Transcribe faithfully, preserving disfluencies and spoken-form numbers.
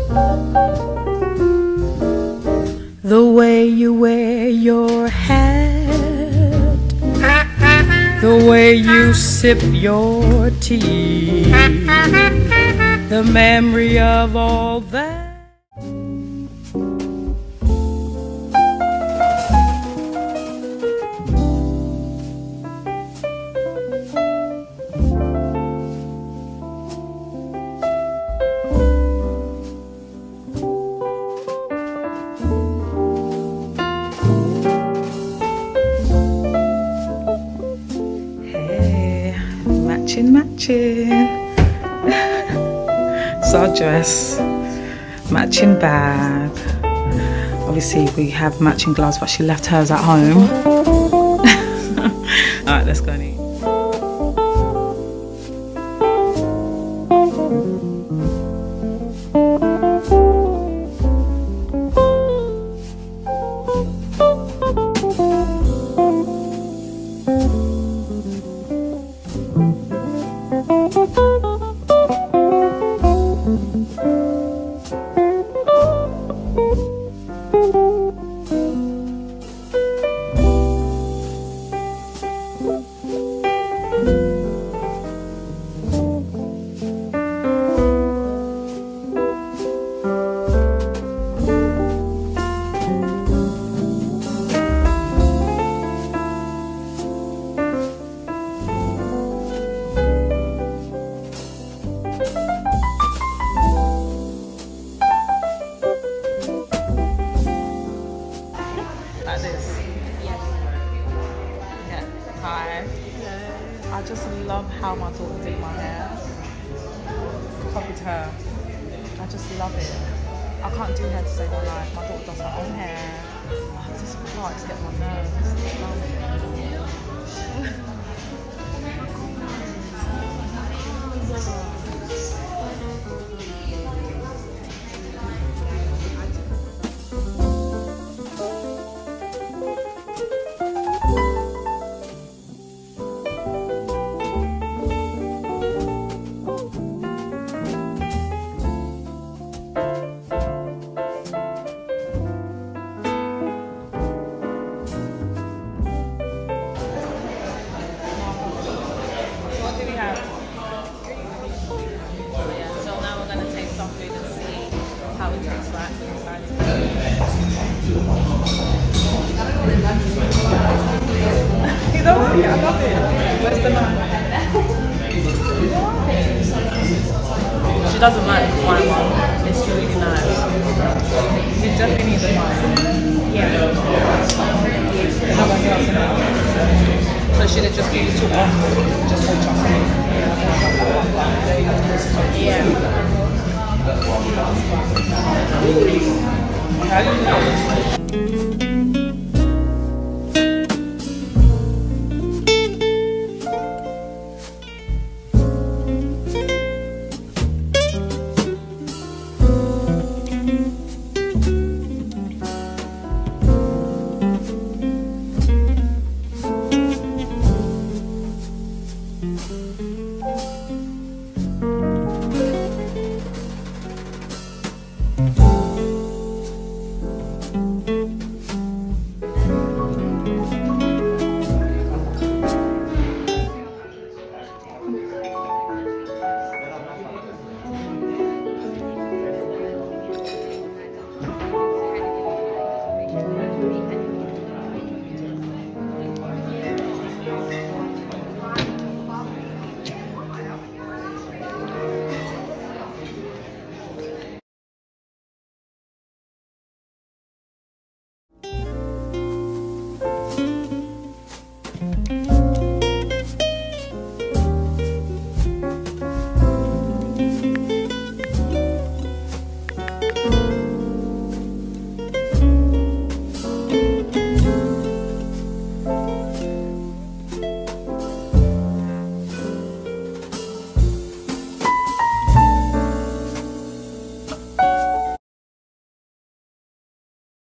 The way you wear your hat, the way you sip your tea, the memory of all that. Matching, matching. It's our dress, matching bag. Obviously we have matching gloves, but she left hers at home. Alright, let's go and eat. I just love how my daughter did my hair. Copied her. I just love it. I can't do hair to save my life. My daughter does her own hair. Oh, this part is getting my nerves. Yeah, I love it. Where's the knife? She doesn't like my one. It's really nice. You definitely need the knife. Yeah. So should it just be too off? Just hold chocolate.